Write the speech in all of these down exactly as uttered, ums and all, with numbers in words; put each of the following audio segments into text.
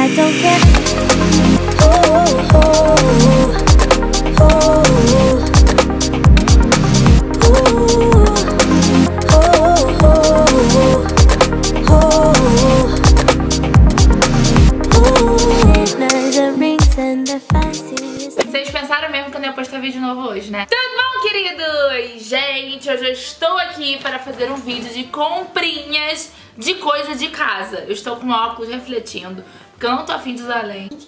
I don't care. Oh, oh, oh, oh, oh, oh, rings and the fancies. Vocês pensaram mesmo que eu não ia postar vídeo novo hoje, né? Tudo bom, queridos? Gente, hoje eu estou aqui para fazer um vídeo de comprinhas de coisa de casa. Eu estou com meu óculos refletindo, porque eu não tô afim de usar lente.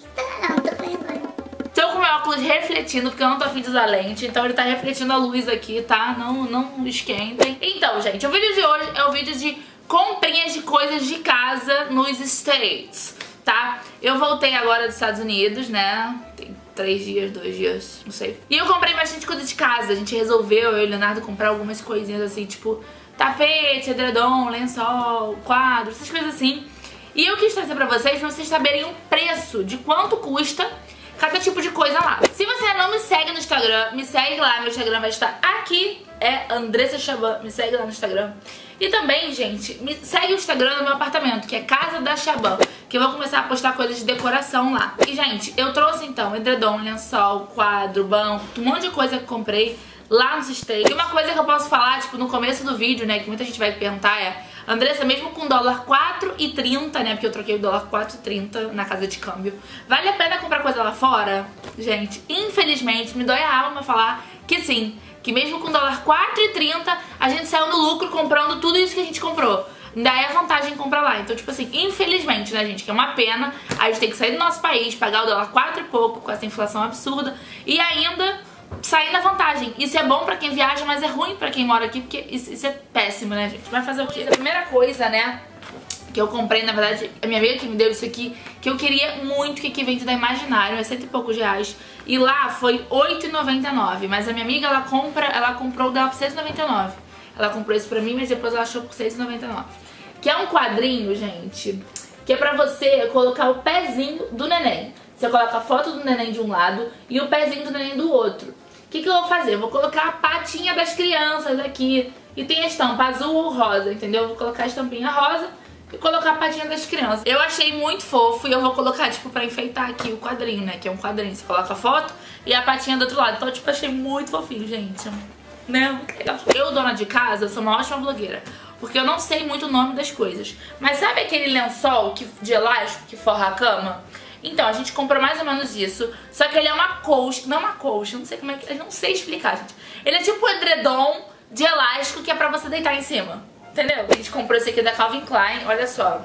Estou com meu óculos refletindo, porque eu não tô afim de usar lente. Então ele tá refletindo a luz aqui, tá? Não, não esquentem. Então, gente, o vídeo de hoje é o vídeo de comprinhas de coisas de casa nos States, tá? Eu voltei agora dos Estados Unidos, né? Tem três dias, dois dias, não sei. E eu comprei bastante coisa de casa. A gente resolveu, eu e o Leonardo, comprar algumas coisinhas assim, tipo tapete, edredom, lençol, quadro, essas coisas assim. E eu quis trazer pra vocês, pra vocês saberem o preço de quanto custa cada tipo de coisa lá. Se você não me segue no Instagram, me segue lá, meu Instagram vai estar aqui, é Andressa Chaban, me segue lá no Instagram. E também, gente, me segue o Instagram do meu apartamento, que é Casa da Chaban, que eu vou começar a postar coisas de decoração lá. E, gente, eu trouxe então edredom, lençol, quadro, banco, um monte de coisa que comprei lá nos States. E uma coisa que eu posso falar, tipo, no começo do vídeo, né, que muita gente vai perguntar é: Andressa, mesmo com dólar quatro e trinta, né, porque eu troquei o dólar quatro e trinta na casa de câmbio, vale a pena comprar coisa lá fora? Gente, infelizmente, me dói a alma falar que sim, que mesmo com dólar quatro e trinta, a gente saiu no lucro comprando tudo isso que a gente comprou. Ainda é vantagem comprar lá. Então, tipo assim, infelizmente, né, gente, que é uma pena a gente ter que sair do nosso país, pagar o dólar quatro e pouco com essa inflação absurda e ainda sair na vantagem. Isso é bom pra quem viaja, mas é ruim pra quem mora aqui, porque isso, isso é péssimo, né, gente? Vai fazer o quê? A primeira coisa, né, que eu comprei, na verdade, a minha amiga que me deu isso aqui, que eu queria muito, que aqui vende da Imaginário, é cento e poucos reais. E lá foi oito e noventa e nove, mas a minha amiga, ela compra, ela comprou dela por seis e noventa e nove. Ela comprou isso pra mim, mas depois ela achou por seis e noventa e nove. Que é um quadrinho, gente, que é pra você colocar o pezinho do neném. Você coloca a foto do neném de um lado e o pezinho do neném do outro. O que que eu vou fazer? Eu vou colocar a patinha das crianças aqui. E tem a estampa azul ou rosa, entendeu? Eu vou colocar a estampinha rosa e colocar a patinha das crianças. Eu achei muito fofo e eu vou colocar, tipo, pra enfeitar aqui o quadrinho, né? Que é um quadrinho. Você coloca a foto e a patinha do outro lado. Então, tipo, achei muito fofinho, gente. Né? Muito legal. Eu, dona de casa, sou uma ótima blogueira, porque eu não sei muito o nome das coisas. Mas sabe aquele lençol que, de elástico que forra a cama? Então, a gente comprou mais ou menos isso. Só que ele é uma colcha. Não é uma colcha, não sei como é que... Eu não sei explicar, gente. Ele é tipo um edredom de elástico que é pra você deitar em cima. Entendeu? A gente comprou esse aqui da Calvin Klein. Olha só.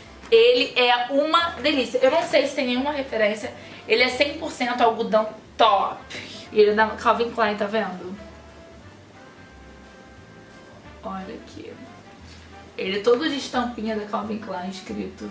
Ele é uma delícia. Eu não sei se tem nenhuma referência. Ele é cem por cento algodão top. E ele é da Calvin Klein, tá vendo? Olha aqui. Ele é todo de estampinha da Calvin Klein escrito.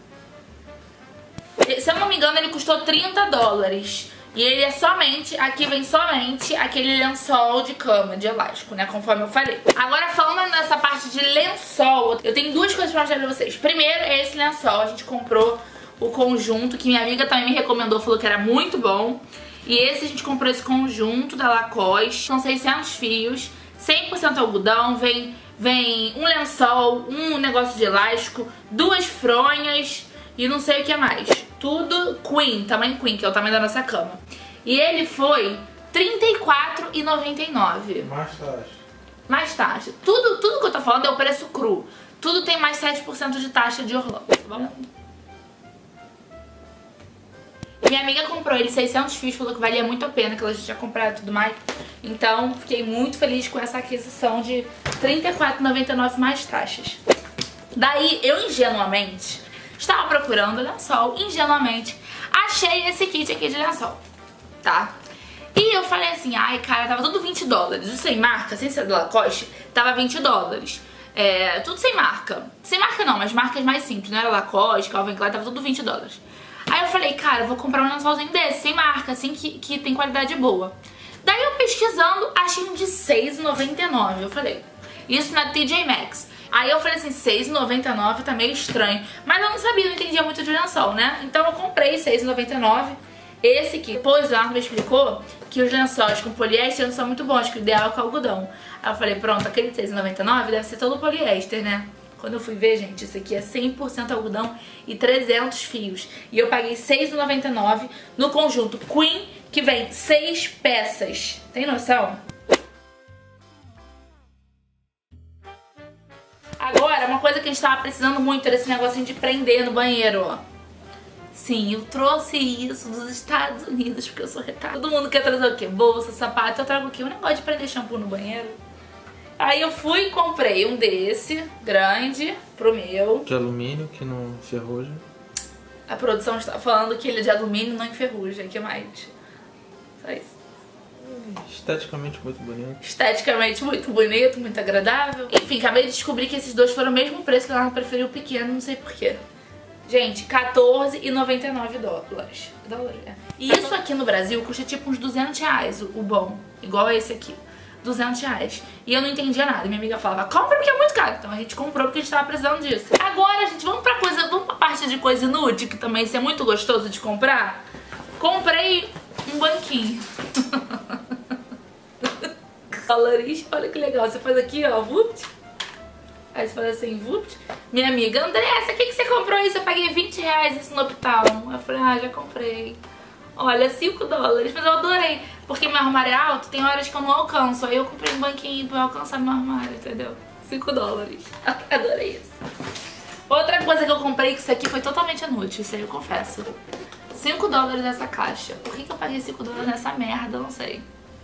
Se eu não me engano, ele custou trinta dólares. E ele é somente, aqui vem somente aquele lençol de cama, de elástico, né? Conforme eu falei. Agora, falando nessa parte de lençol, eu tenho duas coisas pra mostrar pra vocês. Primeiro é esse lençol. A gente comprou o conjunto, que minha amiga também me recomendou, falou que era muito bom. E esse a gente comprou esse conjunto da Lacoste. São seiscentos fios, cem por cento algodão, vem, vem um lençol, um negócio de elástico, duas fronhas e não sei o que mais. Tudo Queen, tamanho Queen, que é o tamanho da nossa cama. E ele foi trinta e quatro reais e noventa e nove centavos. Mais taxa. Mais taxa. Tudo, tudo que eu tô falando é o preço cru. Tudo tem mais sete por cento de taxa de Orlando. Vamos. Minha amiga comprou ele seiscentos fios, falou que valia muito a pena, que ela já tinha comprado e tudo mais. Então, fiquei muito feliz com essa aquisição de trinta e quatro reais e noventa e nove centavos mais taxas. Daí, eu ingenuamente estava procurando lençol, ingenuamente achei esse kit aqui de lençol, tá? E eu falei assim, ai cara, tava tudo vinte dólares, isso sem marca, sem ser do Lacoste, tava vinte dólares. É, tudo sem marca, sem marca não, mas marcas mais simples, não era Lacoste, Calvin Klein, tava tudo vinte dólares. Aí eu falei, cara, eu vou comprar um lençolzinho desse, sem marca, assim, que, que tem qualidade boa. Daí eu pesquisando, achei um de seis reais e noventa e nove centavos, eu falei, isso na T J Maxx. Aí eu falei assim, seis reais e noventa e nove centavos tá meio estranho. Mas eu não sabia, não entendia muito de lençol, né? Então eu comprei seis reais e noventa e nove centavos. Esse aqui. Depois o Leonardo me explicou que os lençóis com poliéster não são muito bons, que o ideal é com algodão. Aí eu falei, pronto, aquele de seis reais e noventa e nove centavos deve ser todo poliéster, né? Quando eu fui ver, gente, isso aqui é cem por cento algodão e trezentos fios. E eu paguei seis reais e noventa e nove centavos no conjunto Queen, que vem seis peças. Tem noção? Agora, uma coisa que a gente tava precisando muito era esse negocinho de prender no banheiro, ó. Sim, eu trouxe isso dos Estados Unidos porque eu sou retada. Todo mundo quer trazer o quê? Bolsa, sapato. Eu trago o quê? Um negócio de prender shampoo no banheiro. Aí eu fui e comprei um desse, grande, pro meu. De alumínio, que não enferruja. A produção está falando que ele é de alumínio, não enferruja. O que mais? Só isso. Esteticamente muito bonito. Esteticamente muito bonito, muito agradável. Enfim, acabei de descobrir que esses dois foram o mesmo preço, que ela preferiu o pequeno, não sei porquê. Gente, quatorze reais e noventa e nove dólares. Dólares, é. E isso aqui no Brasil custa tipo uns duzentos reais, o, o bom. Igual esse aqui. duzentos reais. E eu não entendia nada. Minha amiga falava, compra porque é muito caro. Então a gente comprou porque a gente tava precisando disso. Agora, gente, vamos pra coisa, vamos pra parte de coisa inútil, que também isso é muito gostoso de comprar. Comprei um banquinho. Dólares. Olha que legal. Você faz aqui, ó, vupt. Aí você faz assim, vupt. Minha amiga, Andressa, o que, que você comprou isso? Eu paguei vinte reais isso no Uptown. Eu falei, ah, já comprei. Olha, cinco dólares. Mas eu adorei. Porque meu armário é alto, tem horas que eu não alcanço. Aí eu comprei um banquinho pra eu alcançar meu armário, entendeu? cinco dólares. Adorei isso. Outra coisa que eu comprei, que isso aqui foi totalmente inútil, isso aí eu confesso. cinco dólares nessa caixa. Por que, que eu paguei cinco dólares nessa merda? Eu não sei.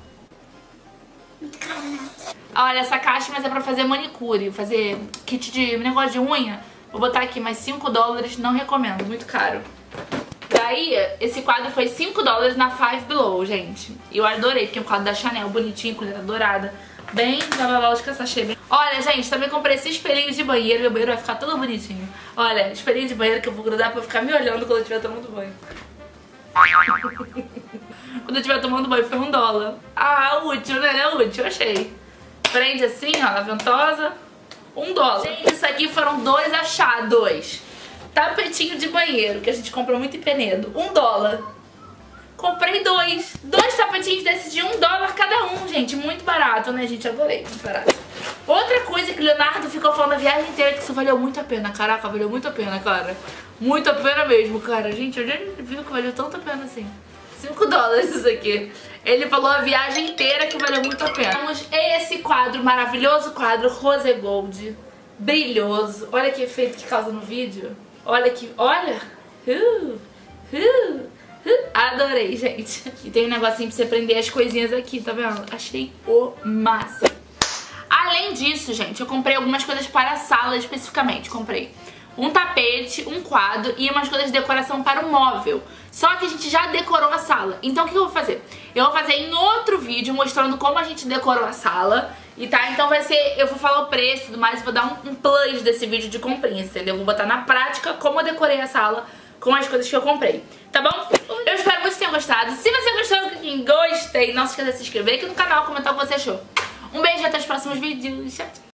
Olha, essa caixa, mas é pra fazer manicure, fazer kit de negócio de unha. Vou botar aqui mais cinco dólares, não recomendo, muito caro. Daí, esse quadro foi cinco dólares na Five Below, gente. E eu adorei, porque é um quadro da Chanel, bonitinho, com letra dourada. Bem da lógica sachê. Olha, gente, também comprei esse espelhinho de banheiro. Meu banheiro vai ficar todo bonitinho. Olha, espelhinho de banheiro que eu vou grudar pra ficar me olhando quando eu estiver tomando banho. Quando eu estiver tomando banho, foi um dólar. Ah, útil, né? É útil, achei. Prende assim, ó, na ventosa. Um dólar. Gente, isso aqui foram dois achados. Tapetinho de banheiro, que a gente comprou muito em Penedo. Um dólar. Comprei dois. Dois tapetinhos desses de um dólar cada um, gente. Muito barato, né, gente? Adorei. Muito barato. Outra coisa que o Leonardo ficou falando a viagem inteira, que isso valeu muito a pena. Caraca, valeu muito a pena, cara. Muito a pena mesmo, cara. Gente, eu já viu que valeu tanto a pena assim. cinco dólares isso aqui. Ele falou a viagem inteira que valeu muito a pena. Temos esse quadro, maravilhoso quadro, Rose Gold. Brilhoso. Olha que efeito que causa no vídeo. Olha que... Olha. Uh, uh, uh. Adorei, gente. E tem um negocinho pra você prender as coisinhas aqui, tá vendo? Achei o máximo. Além disso, gente, eu comprei algumas coisas para a sala especificamente. Comprei um tapete, um quadro e umas coisas de decoração para o móvel. Só que a gente já decorou a sala. Então o que eu vou fazer? Eu vou fazer em outro vídeo mostrando como a gente decorou a sala. E tá, então vai ser, eu vou falar o preço e tudo mais, vou dar um, um plus desse vídeo de comprinhas, entendeu? Eu vou botar na prática como eu decorei a sala com as coisas que eu comprei, tá bom? Eu espero muito que tenham gostado. Se você gostou, clique em gostei. Não se esqueça de se inscrever aqui no canal, comentar o que você achou. Um beijo e até os próximos vídeos. Tchau, tchau.